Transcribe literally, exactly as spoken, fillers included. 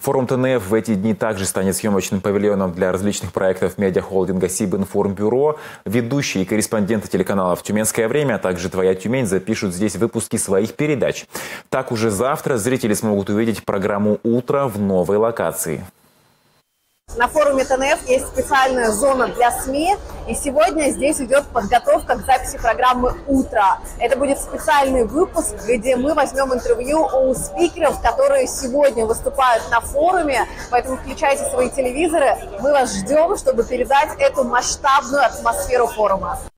Форум ТНФ в эти дни также станет съемочным павильоном для различных проектов медиахолдинга Сибинформбюро. Ведущие и корреспонденты телеканалов «Тюменское время», а также «Твоя Тюмень» запишут здесь выпуски своих передач. Так уже завтра зрители смогут увидеть программу «Утро» в новой локации. На форуме ТНФ есть специальная зона для СМИ, и сегодня здесь идет подготовка к записи программы «Утро». Это будет специальный выпуск, где мы возьмем интервью у спикеров, которые сегодня выступают на форуме, поэтому включайте свои телевизоры, мы вас ждем, чтобы передать эту масштабную атмосферу форума.